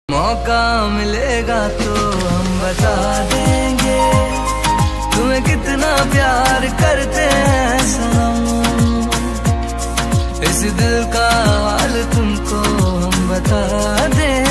मौका मिलेगा तो हम बता देंगे तुम्हें कितना प्यार करते हैं सनम। इस दिल का हाल तुमको हम बता देंगे।